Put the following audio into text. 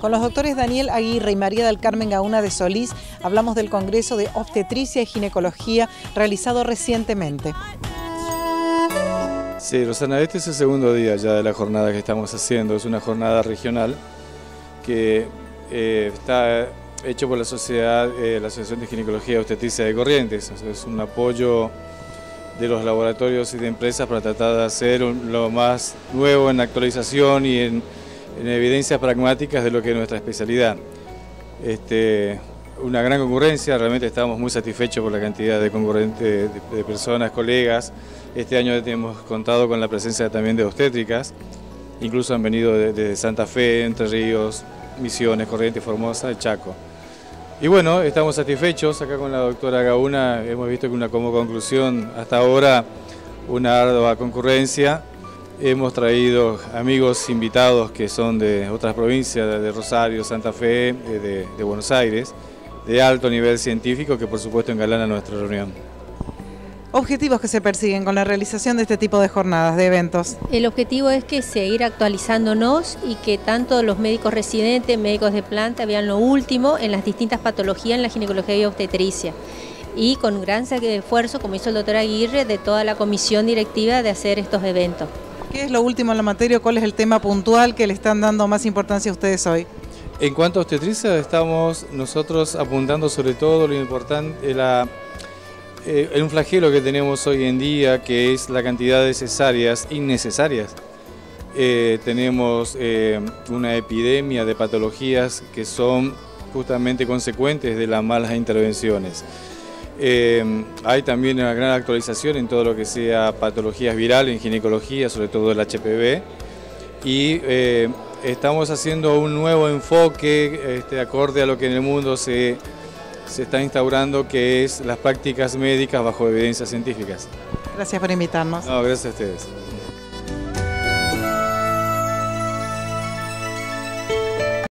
Con los doctores Daniel Aguirre y María del Carmen Gauna de Solís hablamos del Congreso de Obstetricia y Ginecología realizado recientemente. Sí, Rosana, este es el segundo día ya de la jornada que estamos haciendo. Es una jornada regional que está hecho por la sociedad, la Asociación de Ginecología y Obstetricia de Corrientes. O sea, es un apoyo de los laboratorios y de empresas para tratar de hacer lo más nuevo en actualización y en evidencias pragmáticas de lo que es nuestra especialidad. Una gran concurrencia, realmente estamos muy satisfechos por la cantidad de concurrentes, de personas, colegas. Este año hemos contado con la presencia también de obstétricas, incluso han venido desde Santa Fe, Entre Ríos, Misiones, Corrientes, Formosa, Chaco. Y bueno, estamos satisfechos acá con la doctora Gauna, hemos visto que como conclusión hasta ahora una ardua concurrencia. Hemos traído amigos invitados que son de otras provincias, de Rosario, Santa Fe, de Buenos Aires, de alto nivel científico que por supuesto engalanan nuestra reunión. Objetivos que se persiguen con la realización de este tipo de jornadas, de eventos. El objetivo es que seguir actualizándonos y que tanto los médicos residentes, médicos de planta vean lo último en las distintas patologías en la ginecología y obstetricia. Y con un gran esfuerzo, como hizo el doctor Aguirre, de toda la comisión directiva de hacer estos eventos. ¿Qué es lo último en la materia? ¿Cuál es el tema puntual que le están dando más importancia a ustedes hoy? En cuanto a obstetricia, estamos nosotros apuntando sobre todo lo importante, en un flagelo que tenemos hoy en día, que es la cantidad de cesáreas innecesarias. Tenemos una epidemia de patologías que son justamente consecuentes de las malas intervenciones. Hay también una gran actualización en todo lo que sea patologías virales en ginecología, sobre todo el HPV, y estamos haciendo un nuevo enfoque acorde a lo que en el mundo se está instaurando, que es las prácticas médicas bajo evidencias científicas. Gracias por invitarnos. No, gracias a ustedes.